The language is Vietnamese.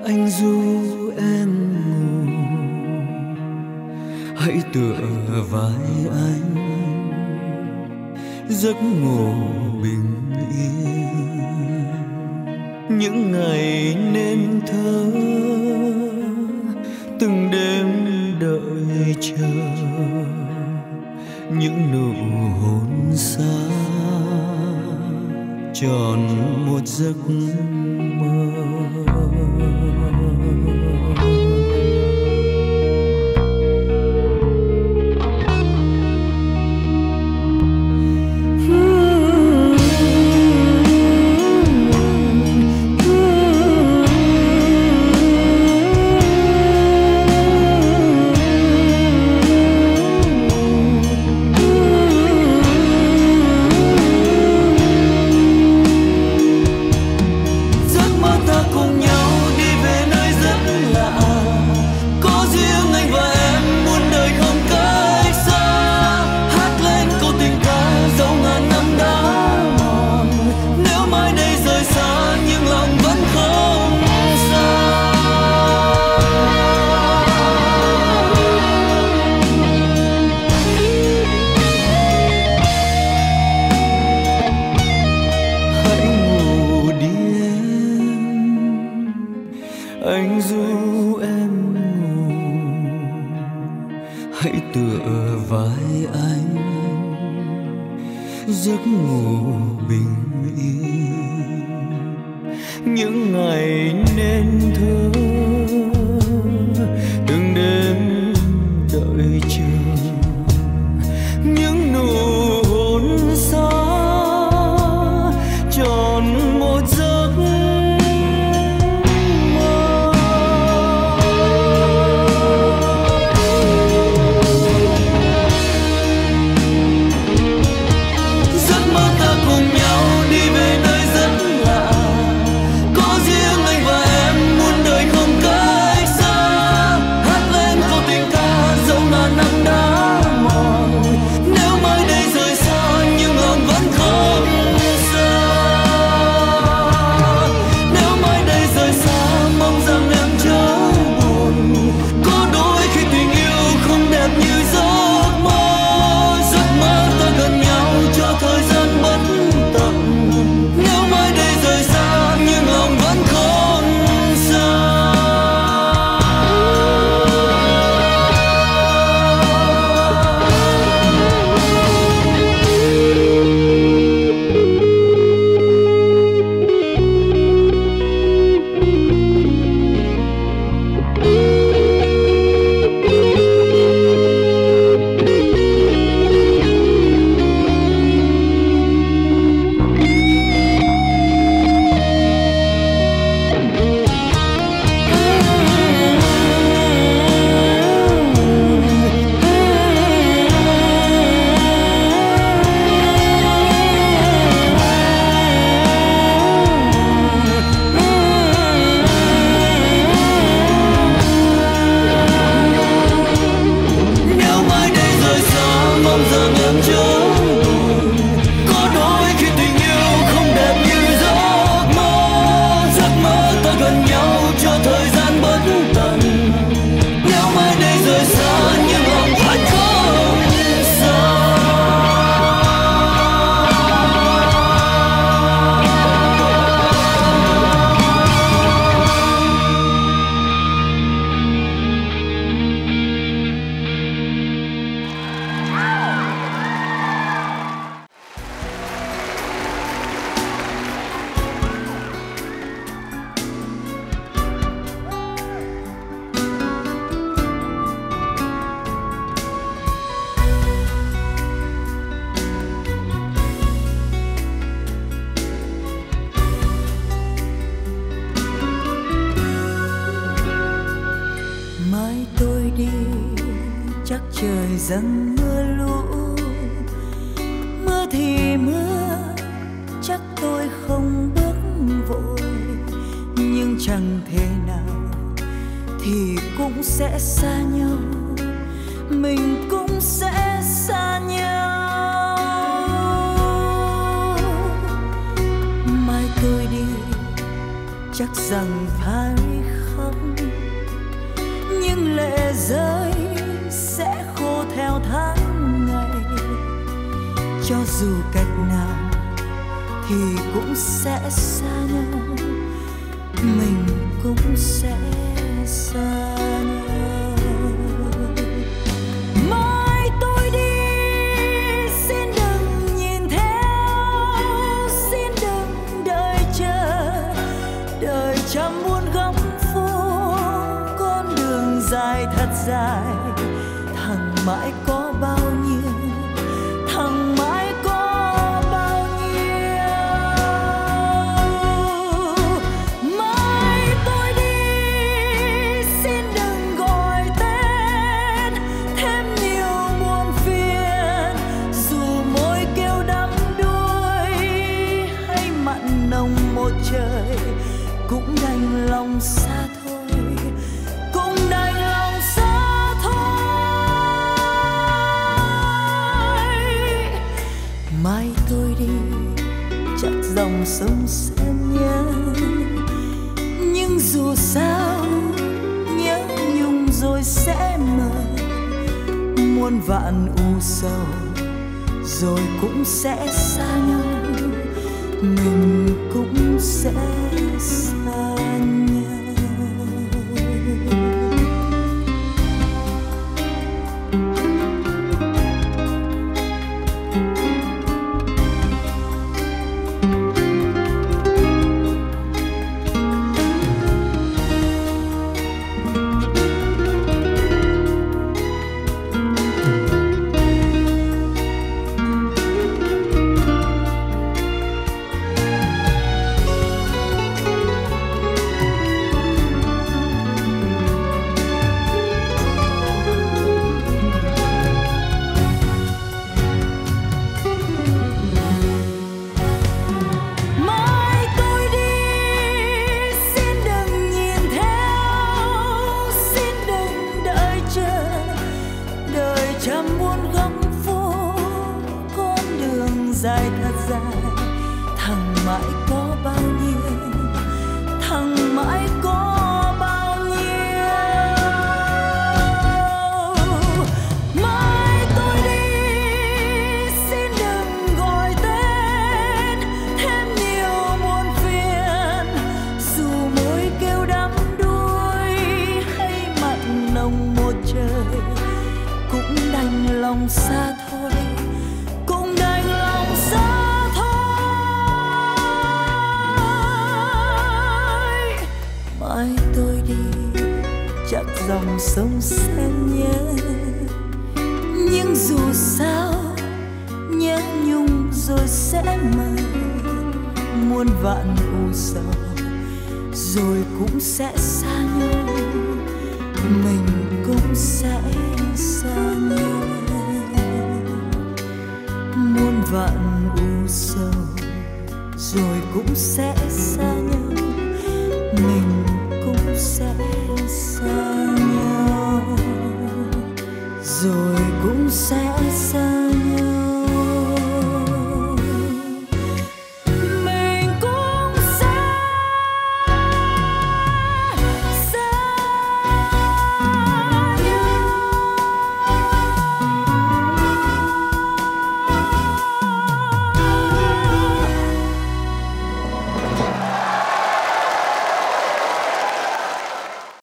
anh ru em ngủ, hãy tựa vai anh, giấc ngủ bình yên. Những ngày nên thơ, từng đêm đợi chờ, những nụ hôn xa tròn một giấc mơ. Anh ru em ngủ, hãy tựa vai anh, giấc ngủ bình yên. Những ngày nên thơ, từng đêm đợi chờ, những nụ hôn xa tròn một giấc. trời dâng mưa lũ, mưa thì mưa, chắc tôi không bước vội, nhưng chẳng thể nào thì cũng sẽ xa nhau, mình cũng sẽ xa nhau. Mai tôi đi chắc rằng phải không dù cách nào thì cũng sẽ xa nhau, mình cũng sẽ xa nhau. Mai tôi đi xin đừng nhìn theo, xin đừng đợi chờ, đời trăm muôn góc phố, con đường dài thật dài, thằng mãi có bao nhiêu, thằng mãi có bao nhiêu. Mai tôi đi xin đừng gọi tên thêm nhiều muôn phiền, dù môi kêu đắm đuối hay mặn nồng một trời, cũng đành lòng xa thôi, cũng đành lòng xa thôi. Mai tôi đi chắc dòng sông sẽ nhớ, nhưng dù sao nhớ nhung rồi sẽ mờ, muôn vạn u sầu rồi cũng sẽ xa nhau, mình cũng sẽ xa nhau. Trăm muôn góc phố, con đường dài thật dài, thằng mãi có bao nhiêu, thằng mãi có bao nhiêu. Mai tôi đi xin đừng gọi tên thêm nhiều muôn phiền, dù môi kêu đắm đuối hay mặn nồng một trời, cũng đành lòng xa thôi, cũng đành lòng xa thôi. Mai tôi đi chắc dòng sông sẽ nhớ, nhưng dù sao nhớ nhung rồi sẽ mờ, muôn vạn u sầu rồi cũng sẽ xa nhau, mình cũng sẽ xa nhau. Muôn vạn u sầu rồi cũng sẽ xa